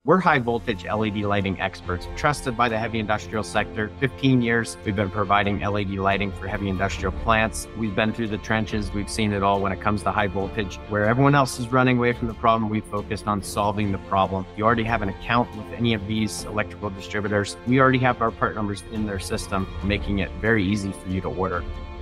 We're high voltage LED lighting experts, trusted by the heavy industrial sector. 15 years, we've been providing LED lighting for heavy industrial plants. We've been through the trenches. We've seen it all when it comes to high voltage. Where everyone else is running away from the problem, we've focused on solving the problem. If you already have an account with any of these electrical distributors, we already have our part numbers in their system, making it very easy for you to order.